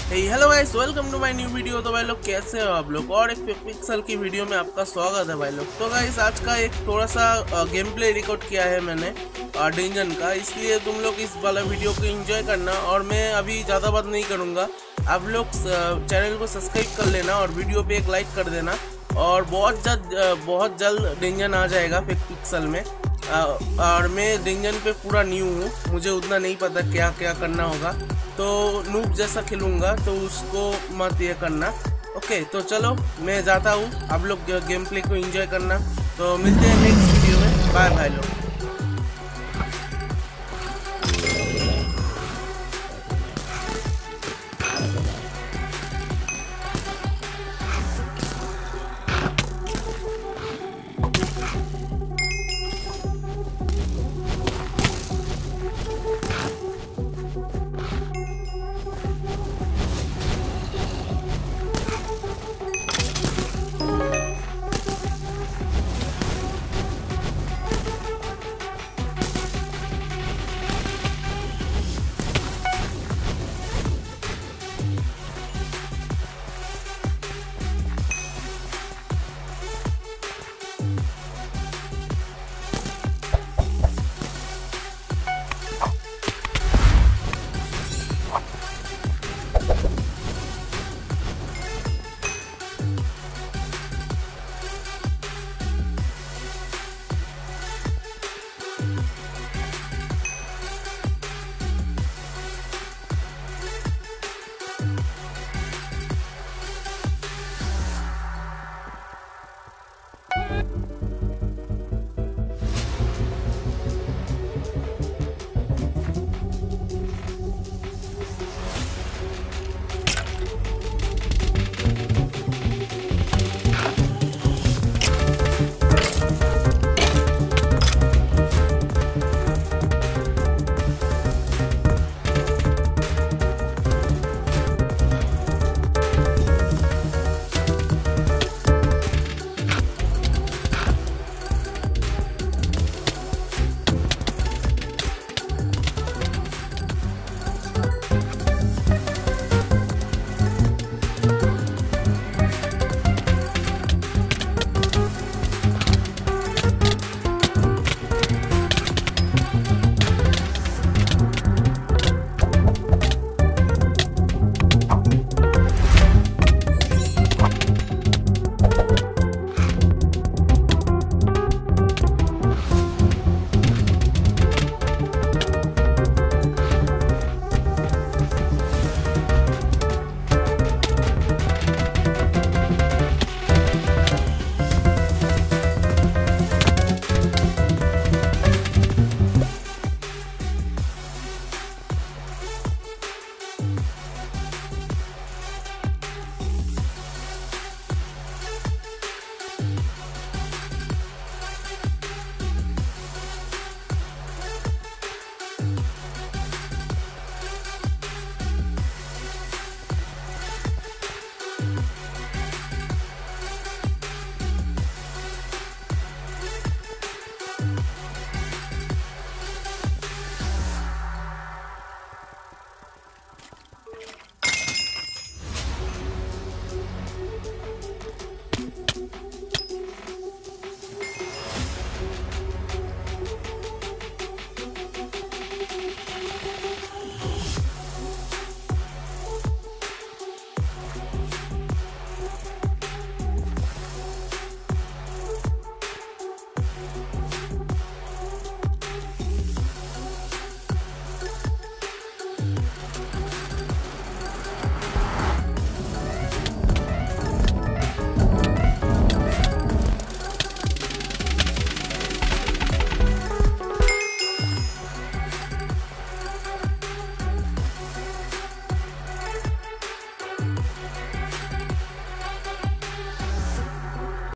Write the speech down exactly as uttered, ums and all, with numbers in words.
Hello guys, welcome to my new video. तो भाई लोग कैसे हो आप लोग, और एक पिक्सल की वीडियो में आपका स्वागत है भाई लोग। तो गाइस आज का एक थोड़ा सा गेम प्ले रिकॉर्ड किया है मैंने डेंजन का, इसलिए तुम लोग इस वाला वीडियो को एंजॉय करना। और मैं अभी ज़्यादा बात नहीं करूँगा, आप लोग चैनल को सब्सक्राइब कर लेना और वीडियो पे एक लाइक कर देना। और बहुत जल्द बहुत जल्द डेंजन आ जाएगा पिक्सल में। और मैं डेंजन पे पूरा न्यू हूँ, मुझे उतना नहीं पता क्या क्या करना होगा, तो नूब जैसा खेलूँगा, तो उसको मत ये करना। ओके तो चलो मैं जाता हूँ, आप लोग गेम प्ले को एंजॉय करना। तो मिलते हैं नेक्स्ट वीडियो में, बाय बाय लोग।